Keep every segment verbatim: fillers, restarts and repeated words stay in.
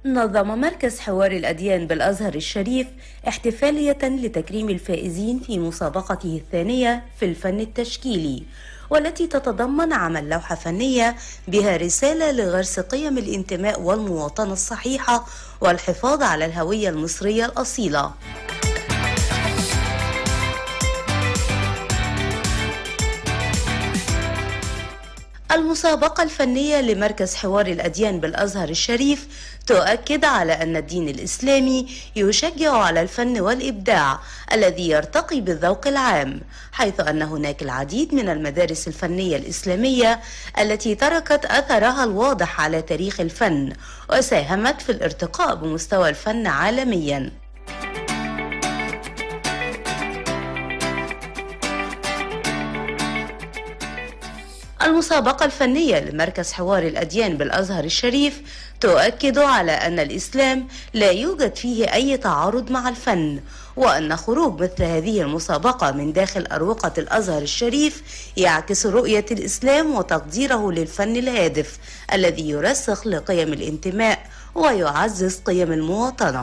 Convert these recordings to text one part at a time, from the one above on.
نظم مركز حوار الأديان بالأزهر الشريف احتفالية لتكريم الفائزين في مسابقته الثانية في الفن التشكيلي، والتي تتضمن عمل لوحة فنية بها رسالة لغرس قيم الانتماء والمواطنة الصحيحة والحفاظ على الهوية المصرية الأصيلة. المسابقة الفنية لمركز حوار الأديان بالأزهر الشريف تؤكد على أن الدين الإسلامي يشجع على الفن والإبداع الذي يرتقي بالذوق العام، حيث أن هناك العديد من المدارس الفنية الإسلامية التي تركت أثرها الواضح على تاريخ الفن وساهمت في الارتقاء بمستوى الفن عالمياً. المسابقة الفنية لمركز حوار الأديان بالأزهر الشريف تؤكد على أن الإسلام لا يوجد فيه أي تعارض مع الفن، وأن خروج مثل هذه المسابقة من داخل أروقة الأزهر الشريف يعكس رؤية الإسلام وتقديره للفن الهادف الذي يرسخ لقيم الانتماء ويعزز قيم المواطنة.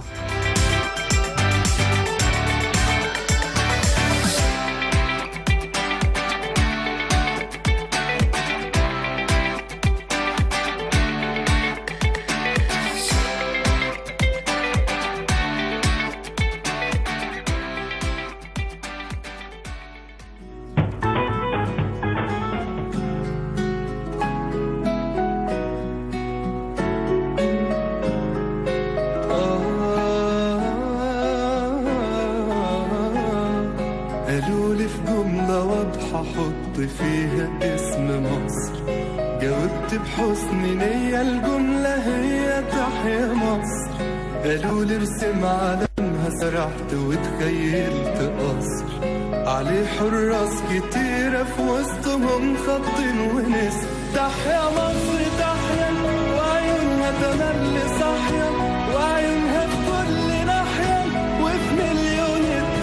قالولي في جملة واضحة حط فيها اسم مصر، جاوبت بحسن نية الجملة هي تحيا مصر. قالولي ارسم علمها سرحت وتخيلت قصر عليه حراس كتيرة في وسطهم خط ونسر. تحيا مصر تحيا وعيونها تملي صاحية، وعيونها في كل ناحية وفي مليون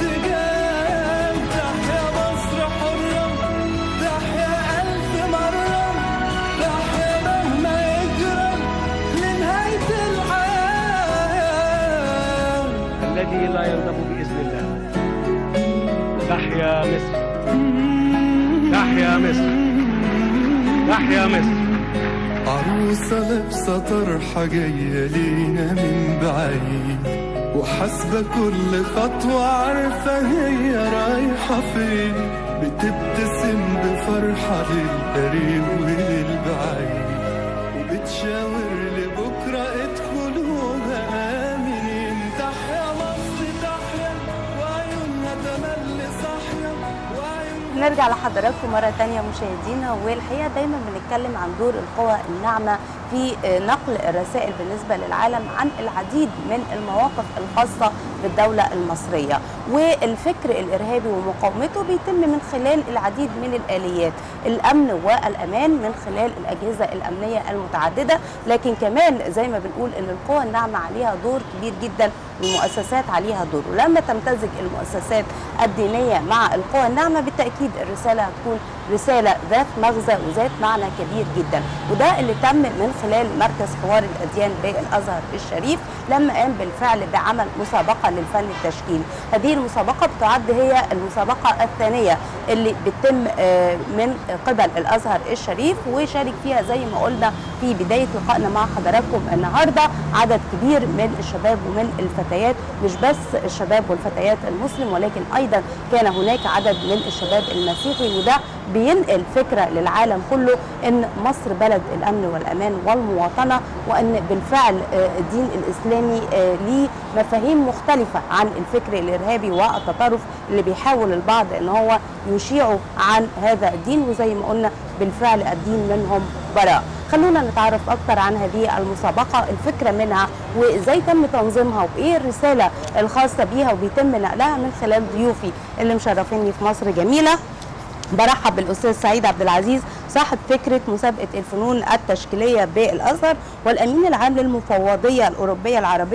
اتجاه. تحيا مصر حرة تحيا ألف مرة، تحيا مهما يجرى لنهاية الحياة الذي لا ينضب بإذن الله. تحيا مصر تحيا مصر تحيا مصر. عروسة لابسة طرحة جاية لينا من بعيد، وحاسبة كل خطوة عارفة هي رايحة فين، بتبتسم بفرحة للقريب وللبعيد، وبتشاور لبكرة ادخلوها آمنين. تحيا مصر تحيا وعيونها تملي صاحية. نرجع لحضراتكم مرة تانية مشاهدينا، والحقيقة دايما بنتكلم عن دور القوى الناعمة في نقل الرسائل بالنسبة للعالم عن العديد من المواقف الخاصة بالدولة المصرية، والفكر الإرهابي ومقاومته بيتم من خلال العديد من الآليات، الأمن والأمان من خلال الأجهزة الأمنية المتعددة، لكن كمان زي ما بنقول إن القوى الناعمة عليها دور كبير جدا والمؤسسات عليها دور، ولما تمتزج المؤسسات الدينية مع القوى الناعمة بالتأكيد الرسالة هتكون رسالة ذات مغزى وذات معنى كبير جدا. وده اللي تم من خلال مركز حوار الأديان بالأزهر الشريف لما قام بالفعل بعمل مسابقة للفن التشكيلي. هذه المسابقة بتعد هي المسابقة الثانية اللي بتتم من قبل الأزهر الشريف، وشارك فيها زي ما قلنا في بداية لقائنا مع حضراتكم النهاردة عدد كبير من الشباب ومن الفتيات، مش بس الشباب والفتيات المسلم ولكن أيضا كان هناك عدد من الشباب المسيحي، وده بينقل فكرة للعالم كله ان مصر بلد الامن والامان والمواطنة، وان بالفعل الدين الاسلامي ليه مفاهيم مختلفة عن الفكر الارهابي والتطرف اللي بيحاول البعض ان هو يشيعه عن هذا الدين، وزي ما قلنا بالفعل الدين منهم براء. خلونا نتعرف اكتر عن هذه المسابقة، الفكرة منها وازاي تم تنظيمها وايه الرسالة الخاصة بيها وبيتم نقلها من خلال ضيوفي اللي مشرفيني في مصر جميلة. برحب بالاستاذ سعيد عبد العزيز صاحب فكره مسابقه الفنون التشكيليه بالازهر والامين العام للمفوضيه الاوروبيه العربيه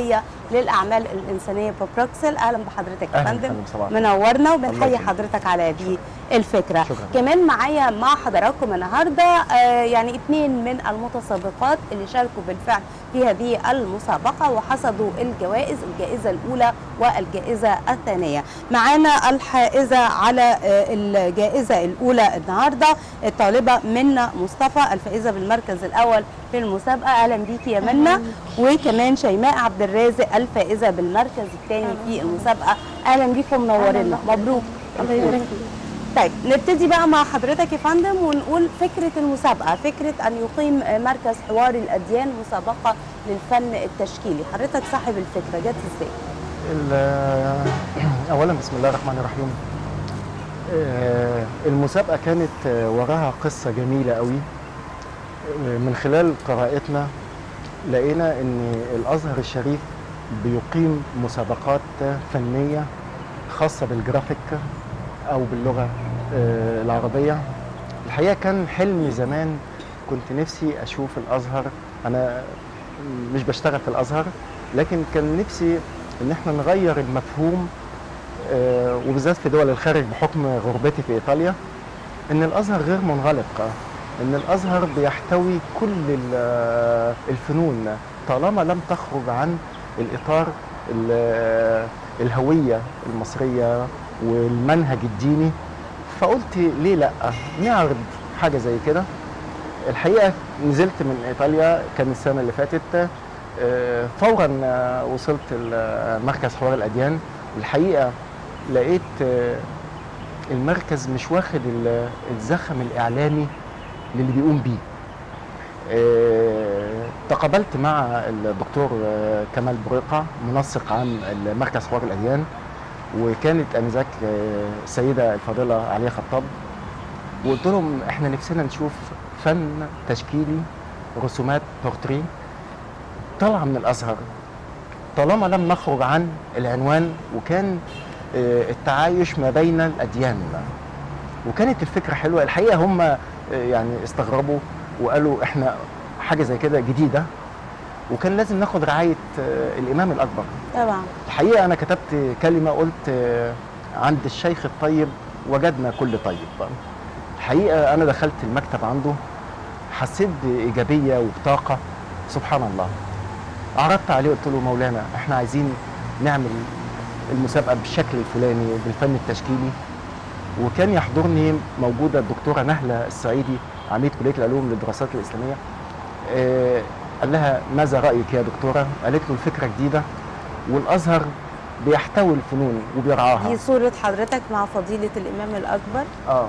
للاعمال الانسانيه ببروكسل. اهلا بحضرتك يا أهلاً فندم، طبعاً. منورنا الله وبنحيي يخليك. حضرتك على هذه الفكره. شكراً. كمان معايا مع حضراتكم النهارده آه يعني اثنين من المتسابقات اللي شاركوا بالفعل في هذه المسابقه وحصدوا الجوائز، الجائزه الاولى والجائزه الثانيه. معانا الحائزه على آه الجائزه الاولى النهارده الطالبه منى مصطفى الفائزه بالمركز الاول في المسابقه. اهلا بيكي يا منى. وكمان شيماء عبد الرازق الفائزه بالمركز الثاني في المسابقه. اهلا بيكم، منورنا، مبروك. الله يبارك طيب نبتدي بقى مع حضرتك يا فندم ونقول فكره المسابقه، فكره ان يقيم مركز حوار الاديان مسابقه للفن التشكيلي، حضرتك صاحب الفكره، جت ازاي؟ اولا بسم الله الرحمن الرحيم. المسابقه كانت وراها قصه جميله قوي. من خلال قراءتنا لقينا ان الازهر الشريف بيقيم مسابقات فنيه خاصه بالجرافيك او باللغه العربيه. الحقيقه كان حلمي زمان، كنت نفسي اشوف الازهر، انا مش بشتغل في الازهر لكن كان نفسي ان احنا نغير المفهوم وبالذات في دول الخارج بحكم غربتي في ايطاليا، ان الازهر غير منغلق، ان الازهر بيحتوي كل الفنون طالما لم تخرج عن الاطار الهويه المصريه والمنهج الديني. فقلت ليه لا نعرض حاجه زي كده. الحقيقه نزلت من ايطاليا كان السنه اللي فاتت، فورا وصلت مركز حوار الاديان. الحقيقه لقيت المركز مش واخد الزخم الاعلامي للي بيقوم بيه. تقابلت مع الدكتور كمال بريقة منسق عام المركز حوار الاديان، وكانت انذاك السيده الفاضله عليا خطاب، وقلت لهم احنا نفسنا نشوف فن تشكيلي، رسومات بورتريه طالعه من الازهر طالما لم نخرج عن العنوان، وكان التعايش ما بين الاديان. وكانت الفكره حلوه. الحقيقه هم يعني استغربوا وقالوا احنا حاجه زي كده جديده وكان لازم ناخد رعايه الامام الاكبر. طبعا. الحقيقه انا كتبت كلمه قلت عند الشيخ الطيب وجدنا كل طيب. الحقيقه انا دخلت المكتب عنده حسيت بايجابيه وبطاقه سبحان الله. عرضت عليه قلت له مولانا احنا عايزين نعمل المسابقه بالشكل الفلاني بالفن التشكيلي. وكان يحضرني موجوده الدكتوره نهله السعيدي عميد كليه العلوم للدراسات الاسلاميه. آه قال لها ماذا رايك يا دكتوره؟ قالت له الفكره جديده والازهر بيحتوي الفنون وبيرعاها. دي صوره حضرتك مع فضيله الامام الاكبر. اه,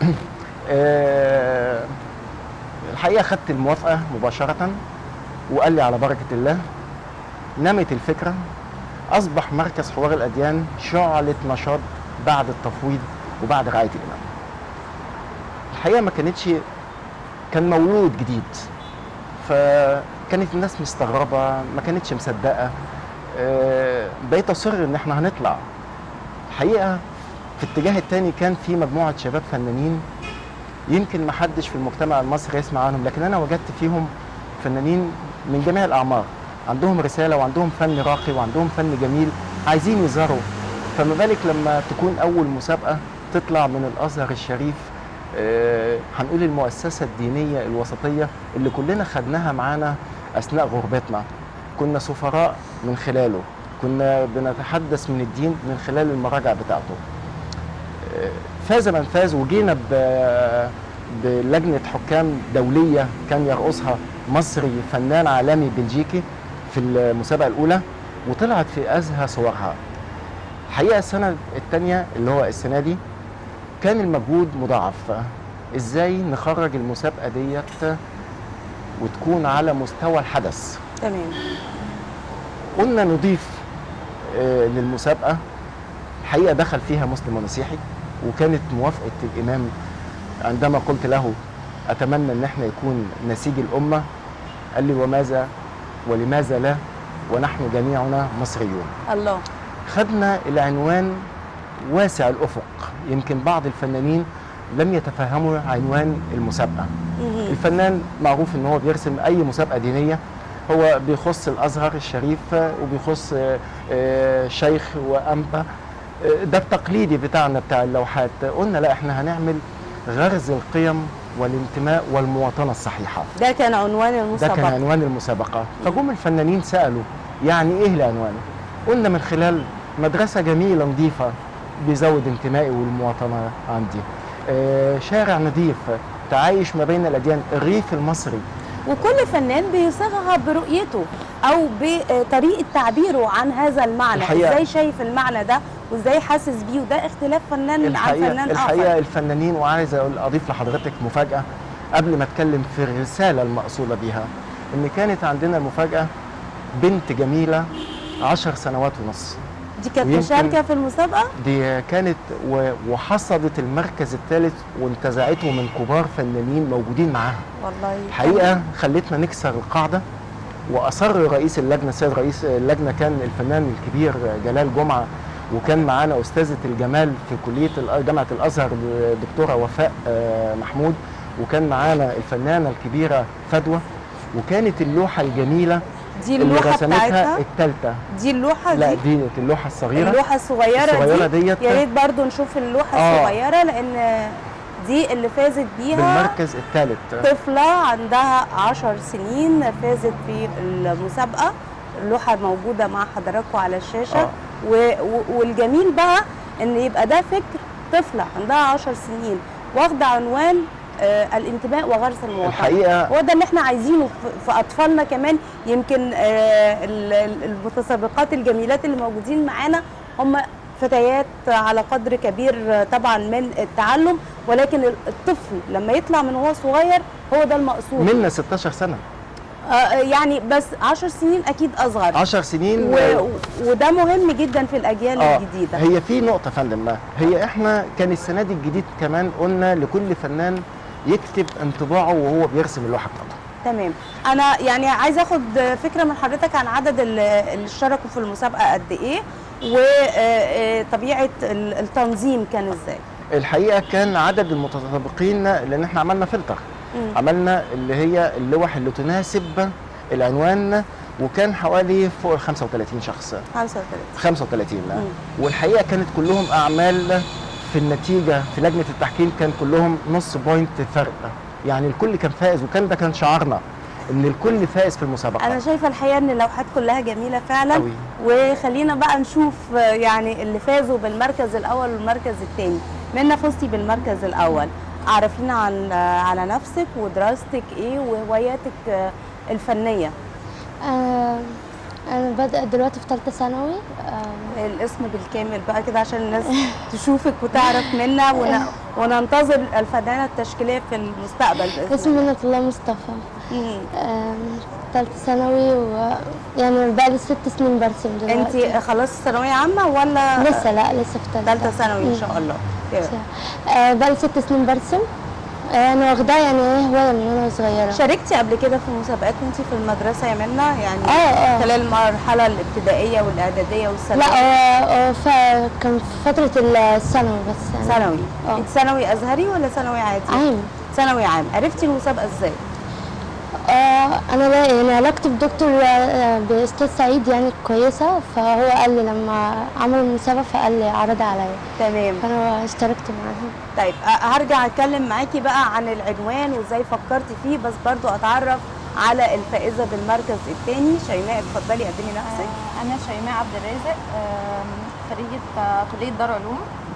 آه الحقيقه خدت الموافقه مباشره وقال لي على بركه الله. نمت الفكره، اصبح مركز حوار الاديان شعله نشاط بعد التفويض وبعد رعايه الامام. الحقيقه ما كانتش كان مولود جديد، فكانت الناس مستغربه ما كانتش مصدقه. أه بقيت اصر ان احنا هنطلع. الحقيقه في الاتجاه الثاني كان في مجموعه شباب فنانين يمكن ما حدش في المجتمع المصري يسمع عنهم، لكن انا وجدت فيهم فنانين من جميع الاعمار عندهم رساله وعندهم فن راقي وعندهم فن جميل عايزين يظهروا. فما بالك لما تكون اول مسابقه تطلع من الازهر الشريف، أه هنقول المؤسسه الدينيه الوسطيه اللي كلنا خدناها معانا اثناء غربتنا، كنا سفراء من خلاله، كنا بنتحدث من الدين من خلال المراجع بتاعته. أه فاز من فاز، وجينا بلجنه حكام دوليه كان يرأسها مصري فنان عالمي بلجيكي في المسابقه الاولى، وطلعت في ازهى صورها. الحقيقه السنه الثانيه اللي هو السنه دي كان المجهود مضاعف. ازاي نخرج المسابقه ديت وتكون على مستوى الحدث. تمام. قلنا نضيف آه للمسابقه. الحقيقه دخل فيها مسلم ومسيحي، وكانت موافقه الامام عندما قلت له اتمنى ان احنا يكون نسيج الامه. قال لي وماذا ولماذا لا ونحن جميعنا مصريون. الله. خدنا العنوان واسع الافق. يمكن بعض الفنانين لم يتفهموا عنوان المسابقه. الفنان معروف ان هو بيرسم اي مسابقه دينيه هو بيخص الازهر الشريف وبيخص شيخ وانبا. ده التقليدي بتاعنا بتاع اللوحات. قلنا لا احنا هنعمل غرز القيم والانتماء والمواطنه الصحيحه. ده كان عنوان المسابقه. ده كان عنوان المسابقه. فجم الفنانين سالوا يعني ايه العنوان؟ قلنا من خلال مدرسه جميله نظيفه بيزود انتمائي والمواطنه عندي. آه شارع نظيف تعايش ما بين الاديان، الريف المصري. وكل فنان بيصيغها برؤيته او بطريقه تعبيره عن هذا المعنى. الحقيقة ازاي شايف المعنى ده وازاي حاسس بيه، وده اختلاف فنان عن فنان اخر. الحقيقه الفنانين، وعايز اضيف لحضرتك مفاجاه قبل ما اتكلم في الرساله المقصوده بيها، ان كانت عندنا المفاجاه بنت جميله عشر سنوات ونص. دي كانت مشاركه في المسابقه؟ دي كانت وحصدت المركز الثالث وانتزعته من كبار فنانين موجودين معاها. والله حقيقه خلتنا نكسر القاعده. واصر رئيس اللجنه، السيد رئيس اللجنه كان الفنان الكبير جلال جمعه، وكان معانا استاذه الجمال في كليه جامعه الازهر الدكتوره وفاء محمود، وكان معانا الفنانه الكبيره فدوى. وكانت اللوحه الجميله دي اللوحه اللي رسمتها بتاعتها الثالثه. دي اللوحه دي؟ لا دي اللوحه الصغيره. اللوحه الصغيره, الصغيرة دي ديت يا ريت برضه نشوف اللوحه آه. الصغيره، لان دي اللي فازت بيها بالمركز الثالث طفله عندها عشر سنين فازت في المسابقه. اللوحه موجوده مع حضراتكم على الشاشه. آه. و... والجميل بقى ان يبقى ده فكر طفله عندها عشر سنين واخده عنوان آه الانتماء وغرس المواطنه. الحقيقه هو ده اللي احنا عايزينه في اطفالنا كمان. يمكن آه المتسابقات الجميلات اللي موجودين معانا هم فتيات على قدر كبير طبعا من التعلم، ولكن الطفل لما يطلع من هو صغير هو ده المقصود. منا ستاشر سنه. آه يعني بس عشر سنين اكيد اصغر. عشر سنين و... وده مهم جدا في الاجيال آه الجديده. هي في نقطه فندم، ما هي احنا كان السنه دي الجديد كمان قلنا لكل فنان يكتب انطباعه وهو بيرسم اللوحه بتاعته. تمام. انا يعني عايزه اخد فكره من حضرتك عن عدد اللي اشتركوا في المسابقه قد ايه، وطبيعه التنظيم كان ازاي؟ الحقيقه كان عدد المتسابقين، لان احنا عملنا فلتر. م. عملنا اللي هي اللوح اللي تناسب العنوان، وكان حوالي فوق ال خمسة وثلاثين شخص. خمسة وثلاثين خمسة وثلاثين. م. والحقيقه كانت كلهم اعمال في النتيجه في لجنه التحكيم كان كلهم نص بوينت فرق، يعني الكل كان فائز، وكان ده كان شعارنا ان الكل فائز في المسابقه. انا شايفه الحقيقه ان اللوحات كلها جميله فعلا أوي. وخلينا بقى نشوف يعني اللي فازوا بالمركز الاول والمركز الثاني. منى فزتي بالمركز الاول، عرفينا عن على نفسك ودراستك ايه وهواياتك الفنيه. آه أنا بادئة دلوقتي في ثالثة ثانوي. آه الاسم بالكامل بقى كده عشان الناس تشوفك وتعرف منا ون... وننتظر الفنانة التشكيلية في المستقبل. اسمي منة الله مصطفى. آه ثالثة ثانوي، ويعني بقى لي ست سنين برسم دلوقتي. أنت خلصتي ثانوية عامة ولا؟ لسه لا لسه في ثالثة. ثالثة ثانوي إن شاء الله. آه بقى لي ست سنين برسم. انا واخداها يعني ايه هوايه من وانا صغيره. شاركتي قبل كده في مسابقات وانت في المدرسه يا منى يعني؟ اه اه خلال المرحله الابتدائيه والاعداديه والثانويه؟ لا اه كان في فتره الثانوي بس يعني. ثانوي. انت ثانوي ازهري ولا ثانوي عادي؟ عام. ثانوي عام. عرفتي المسابقه ازاي؟ اه انا يعني علاقتي بدكتور باستاذ سعيد يعني كويسه، فهو قال لي لما عملوا المسابقه فقال لي عرضها عليا. تمام. فانا اشتركت معاهم. طيب هرجع اتكلم معاكي بقى عن العنوان وازاي فكرتي فيه، بس برضو اتعرف على الفائزه بالمركز الثاني. شيماء اتفضلي قدمي نفسك. آه انا شيماء عبد الرازق، خريجه كليه دار علوم،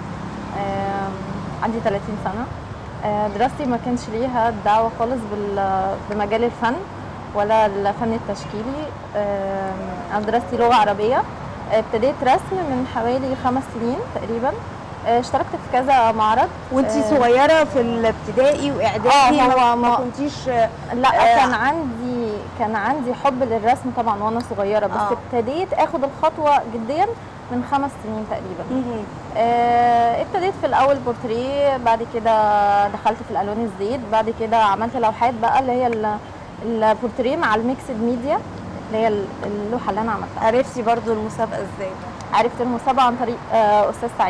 عندي ثلاثين سنه. دراستي ما كانش ليها دعوه خالص بمجال الفن ولا الفن التشكيلي. انا دراستي لغه عربيه. ابتديت رسم من حوالي خمس سنين تقريبا. اشتركت في كذا معرض. وانتي صغيره في الابتدائي واعدادي؟ اه ما كنتيش؟ لا آه كان عندي كان عندي حب للرسم طبعا وانا صغيره، بس آه. ابتديت اخد الخطوه جديا من خمس سنين تقريبا. آه ابتديت في الاول بورتريه، بعد كده دخلت في الالوان الزيت، بعد كده عملت لوحات بقى اللي هي البورتريه مع الميكسد ميديا اللي هي اللوحه اللي انا عملتها. عرفتي برضو المسابقه ازاي؟ عرفت المسابقه عن طريق آه استاذ سعيد.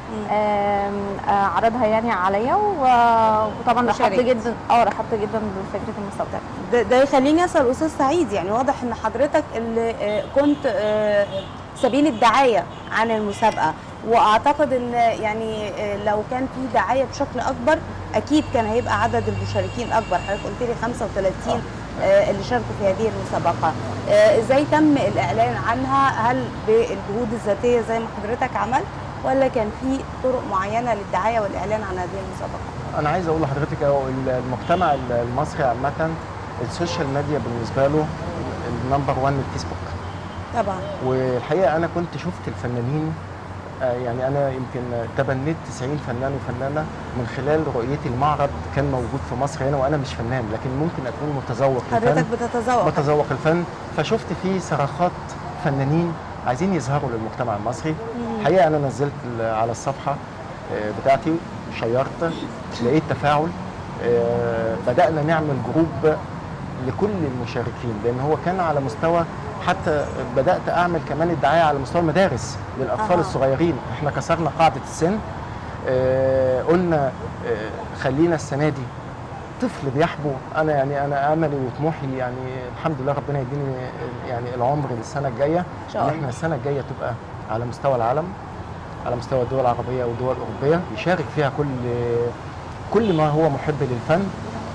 عرضها يعني عليا، وطبعا رحبت جدا اه رحبت جدا بفكره المسابقه. ده, ده يخليني اسال استاذ سعيد، يعني واضح ان حضرتك اللي كنت سبيل الدعايه عن المسابقه، واعتقد ان يعني لو كان في دعايه بشكل اكبر اكيد كان هيبقى عدد المشاركين اكبر. حضرتك قلت لي خمسة وثلاثين اللي شاركوا في هذه المسابقه. ازاي تم الاعلان عنها؟ هل بالجهود الذاتيه زي ما حضرتك عملت، ولا كان في طرق معينه للدعايه والاعلان عن هذه المسابقه؟ انا عايز اقول لحضرتك اهو المجتمع المصري عامه السوشيال ميديا بالنسبه له النمبر واحد الفيسبوك طبعا. والحقيقه انا كنت شفت الفنانين، يعني انا يمكن تبنيت تسعين فنان وفنانه من خلال رؤيتي المعرض كان موجود في مصر هنا، وانا مش فنان لكن ممكن اكون متذوق الفن. حضرتك بتتذوق بتذوق الفن، فشفت فيه صراخات فنانين عايزين يظهروا للمجتمع المصري. الحقيقه انا نزلت على الصفحه بتاعتي، شيرت، لقيت تفاعل، بدانا نعمل جروب لكل المشاركين، لان هو كان على مستوى، حتى بدات اعمل كمان الدعايه على مستوى المدارس للاطفال آه. الصغيرين. احنا كسرنا قاعده السن، آه قلنا آه خلينا السنه دي طفل بيحبو. انا يعني انا املي وطموحي يعني الحمد لله ربنا يديني يعني العمر للسنه الجايه ان احنا السنه الجايه تبقى على مستوى العالم، على مستوى الدول العربيه والدول الاوروبيه، يشارك فيها كل كل ما هو محب للفن.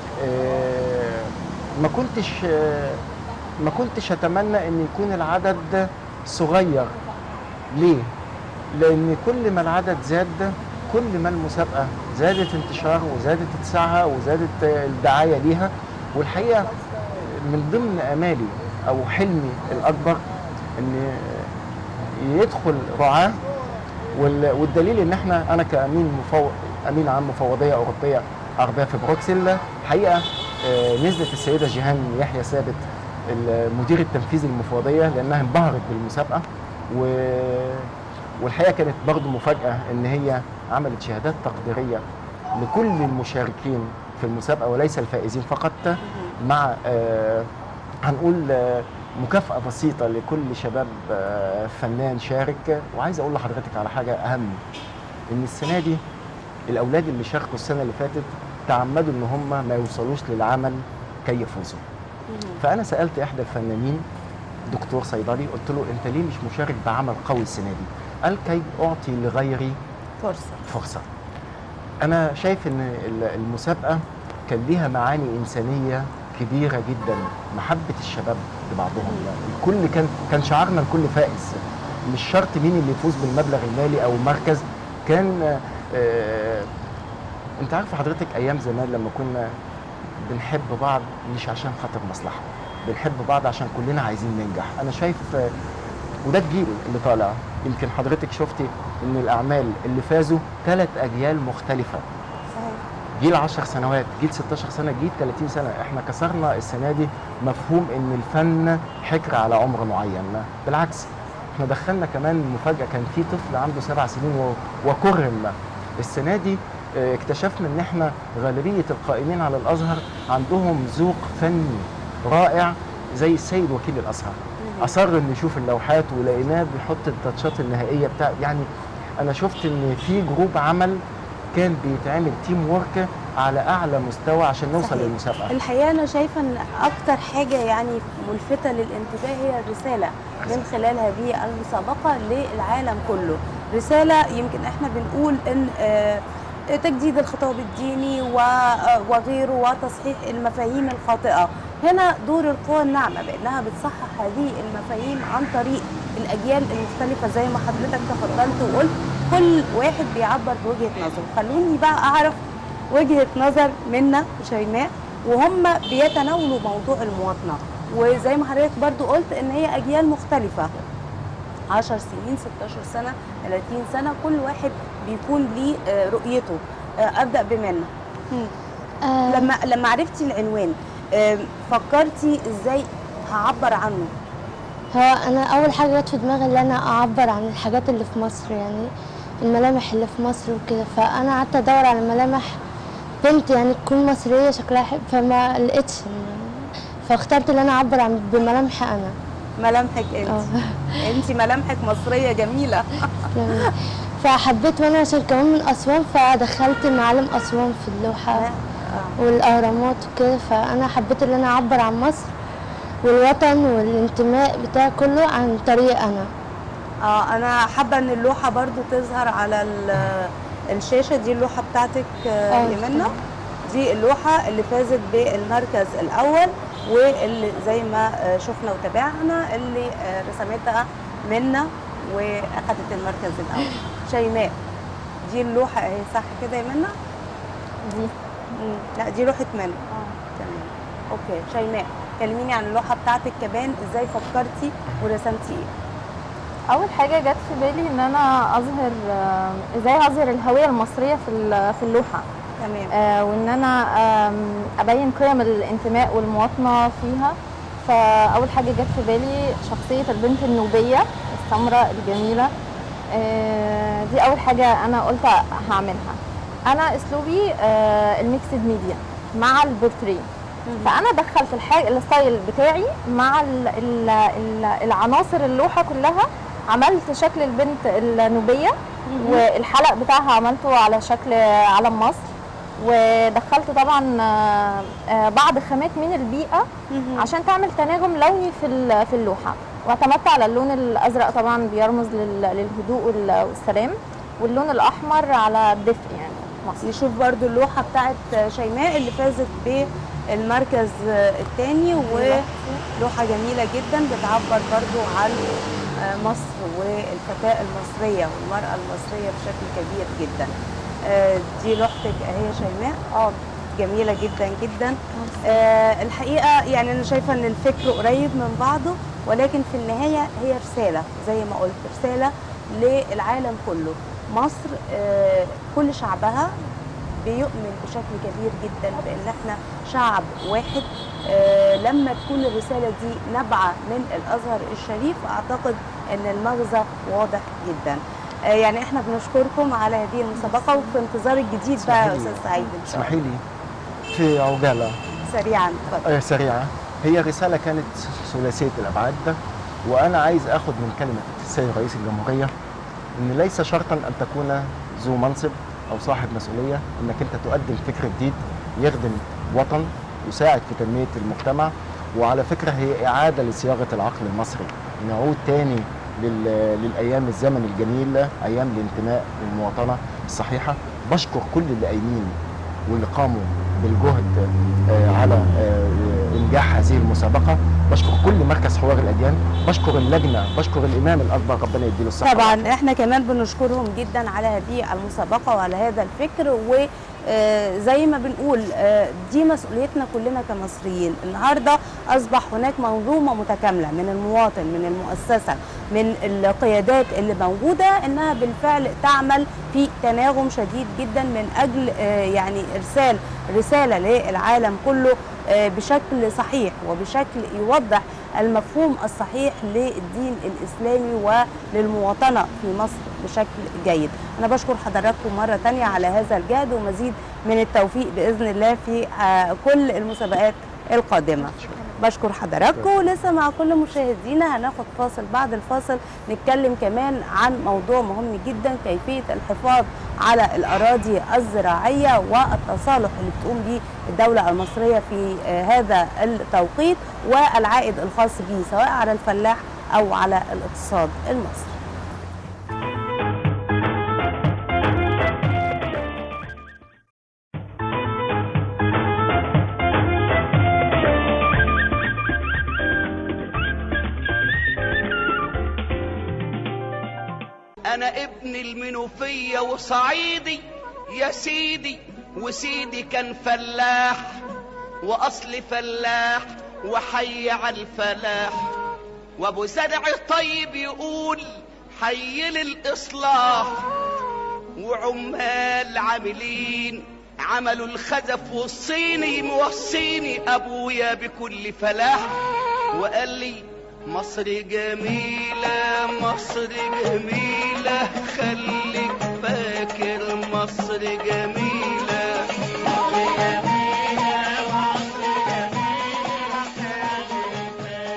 آه ما كنتش آه ما كنتش اتمنى ان يكون العدد صغير. ليه؟ لان كل ما العدد زاد كل ما المسابقه زادت انتشار وزادت اتساعها وزادت الدعايه ليها. والحقيقه من ضمن امالي او حلمي الاكبر ان يدخل رعاه، والدليل ان احنا انا كامين مفوض امين عام مفوضيه اوروبيه عربيه في بروكسل، حقيقه نزلت السيده جيهان يحيى ثابت المدير التنفيذي للمفوضيه لانها انبهرت بالمسابقه، و... والحقيقه كانت برضه مفاجاه ان هي عملت شهادات تقديريه لكل المشاركين في المسابقه وليس الفائزين فقط، مع آه هنقول آه مكافاه بسيطه لكل شباب آه فنان شارك. وعايز اقول لحضرتك على حاجه اهم، ان السنه دي الاولاد اللي شاركوا السنه اللي فاتت تعمدوا ان هم ما يوصلوش للعمل كي يفوزوا. فانا سالت احدى الفنانين دكتور صيدلي، قلت له انت ليه مش مشارك بعمل قوي السنه دي؟ قال كي اعطي لغيري فرصه فرصه. انا شايف ان المسابقه كان ليها معاني انسانيه كبيره جدا، محبه الشباب لبعضهم، الكل كان كان شعارنا الكل فائز، مش شرط مين اللي يفوز بالمبلغ المالي او مركز. كان آه انت عارف حضرتك ايام زمان لما كنا بنحب بعض مش عشان خاطر مصلحه، بنحب بعض عشان كلنا عايزين ننجح. انا شايف وده الجيل اللي طالع، يمكن حضرتك شفتي ان الاعمال اللي فازوا ثلاث اجيال مختلفه. صحيح. جيل عشر سنوات، جيل ستاشر سنه، جيل ثلاثين سنه. احنا كسرنا السنه دي مفهوم ان الفن حكر على عمر معين، بالعكس احنا دخلنا كمان مفاجاه، كان في طفل عنده سبع سنين وكرم. السنه دي اكتشفنا ان احنا غالبيه القائمين على الازهر عندهم ذوق فني رائع زي السيد وكيل الازهر. اصر ان نشوف اللوحات ولقيناه بيحط التاتشات النهائيه بتاع، يعني انا شفت ان في جروب عمل كان بيتعمل تيم ورك على اعلى مستوى عشان نوصل صحيح. للمسابقه. الحقيقه انا شايفه ان اكتر حاجه يعني ملفته للانتباه هي الرساله من خلال هذه المسابقه للعالم كله. رساله يمكن احنا بنقول ان آه تجديد الخطاب الديني وغيره وتصحيح المفاهيم الخاطئه. هنا دور القوى الناعمه بانها بتصحح هذه المفاهيم عن طريق الاجيال المختلفه زي ما حضرتك تفضلت وقلت، كل واحد بيعبر بوجهه نظره. خلوني بقى اعرف وجهه نظر منا وشيماء وهم بيتناولوا موضوع المواطنه، وزي ما حضرتك برضو قلت ان هي اجيال مختلفه، عشر سنين، ستاشر سنه، ثلاثين سنه، كل واحد بيكون ليه رؤيته. ابدا بمنى. آه لما لما عرفتي العنوان فكرتي ازاي هعبر عنه؟ هو انا اول حاجه جت في دماغي ان انا اعبر عن الحاجات اللي في مصر، يعني الملامح اللي في مصر وكده. فانا قعدت ادور على ملامح بنت يعني تكون مصريه شكلها حلو، فما لقيتش، فاخترت ان انا اعبر عن بملامحي انا. ملامحك انت؟ انت ملامحك مصريه جميله. فحبيت وانا عشان كمان من اسوان فدخلت معالم اسوان في اللوحه والاهرامات وكده، فانا حبيت ان انا اعبر عن مصر والوطن والانتماء بتاعي كله عن طريق انا. اه انا حابه ان اللوحه برضو تظهر على الشاشه دي. اللوحه بتاعتك يا منى، دي اللوحه اللي فازت بالمركز الاول، واللي زي ما شفنا وتابعنا اللي رسمتها منى واخدت المركز الاول. شيماء، دي اللوحه اهي صح كده يا منى؟ دي مم. لا دي لوحه منى. اه تمام. اوكي شيماء، كلميني عن اللوحه بتاعتك كمان، ازاي فكرتي ورسمتي ايه؟ اول حاجه جت في بالي ان انا اظهر ازاي اظهر الهويه المصريه في في اللوحه. تمام. آه وان انا ابين قيم الانتماء والمواطنه فيها. فاول حاجه جت في بالي شخصيه البنت النوبيه السمراء الجميله. آه دي اول حاجه انا قلت هعملها. انا اسلوبي آه الميكسد ميديا مع البورتريه، فانا دخلت الحاجه الستايل بتاعي مع ال ال ال العناصر اللوحه كلها. عملت شكل البنت النوبيه والحلق بتاعها عملته على شكل علم مصر، ودخلت طبعا بعض خامات من البيئه عشان تعمل تناغم لوني في في اللوحه. واعتمدت على اللون الازرق طبعا بيرمز للهدوء والسلام، واللون الاحمر على الدفء يعني مصر. نشوف برضو اللوحه بتاعت شيماء اللي فازت بالمركز الثاني، ولوحه جميله جدا بتعبر برضو عن مصر والفتاة المصرية والمرأة المصرية بشكل كبير جدا. دي لوحتك اهي يا شيماء. اه جميلة جدا جدا. آه الحقيقة يعني أنا شايفة إن الفكر قريب من بعضه، ولكن في النهاية هي رسالة زي ما قلت، رسالة للعالم كله. مصر آه كل شعبها بيؤمن بشكل كبير جدا بان احنا شعب واحد. آه لما تكون الرساله دي نابعه من الازهر الشريف اعتقد ان المغزى واضح جدا. آه يعني احنا بنشكركم على هذه المسابقه، وفي انتظار الجديد بقى يا استاذ سعيد ان شاء الله. اسمحي لي في عجاله سريعا اتفضل. آه سريعه. هي رساله كانت ثلاثيه الابعاد، وانا عايز اخد من كلمه السيد رئيس الجمهوريه ان ليس شرطا ان تكون ذو منصب او صاحب مسؤوليه انك انت تقدم فكر جديد يخدم وطن يساعد في تنميه المجتمع. وعلى فكره هي اعاده لصياغه العقل المصري، نعود تاني للايام الزمن الجميل، ايام الانتماء والمواطنه الصحيحه. بشكر كل اللي قايمين واللي قاموا بالجهد على انجاح هذه المسابقه. بشكر كل مركز حوار الاديان، بشكر اللجنه، بشكر الامام الاكبر ربنا يديله الصحه. طبعا احنا كمان بنشكرهم جدا على هذه المسابقه وعلى هذا الفكر، وزي ما بنقول دي مسؤوليتنا كلنا كمصريين. النهارده اصبح هناك منظومه متكامله من المواطن، من المؤسسه، من القيادات اللي موجوده، انها بالفعل تعمل في تناغم شديد جدا من اجل يعني ارسال رساله للعالم كله بشكل صحيح وبشكل يوضح المفهوم الصحيح للدين الإسلامي وللمواطنة في مصر بشكل جيد. أنا بشكر حضراتكم مرة تانية على هذا الجهد، ومزيد من التوفيق بإذن الله في كل المسابقات القادمة. بشكر حضراتكم، ولسه مع كل مشاهدينا هناخد فاصل. بعد الفاصل نتكلم كمان عن موضوع مهم جدا، كيفية الحفاظ على الأراضي الزراعية والتصالح اللي بتقوم به الدولة المصرية في هذا التوقيت، والعائد الخاص به سواء على الفلاح أو على الاقتصاد المصري. أنا ابن المنوفية وصعيدي يا سيدي، وسيدي كان فلاح وأصل فلاح وحي على الفلاح. وأبو زرع طيب يقول حي للإصلاح، وعمال عاملين عملوا الخزف والصيني موصيني أبويا بكل فلاح. وقال لي مصر جميلة مصر جميلة، خليك فاكر مصر جميلة. مصر جميلة مصر جميلة خليك فاكر.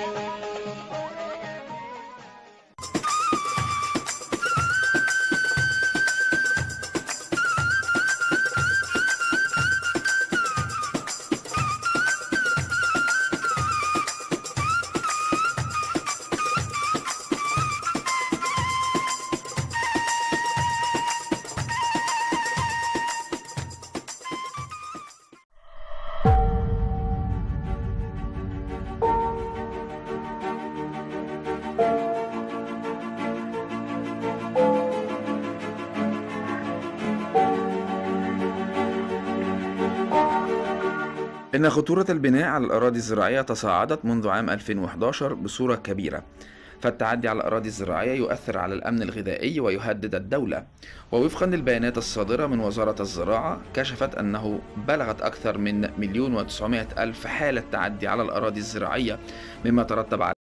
إن خطورة البناء على الأراضي الزراعية تصاعدت منذ عام ألفين وإحدى عشر بصورة كبيرة، فالتعدي على الأراضي الزراعية يؤثر على الأمن الغذائي ويهدد الدولة. ووفقا للبيانات الصادرة من وزارة الزراعة كشفت أنه بلغت أكثر من مليون وتسعمائة ألف حالة تعدي على الأراضي الزراعية، مما ترتب على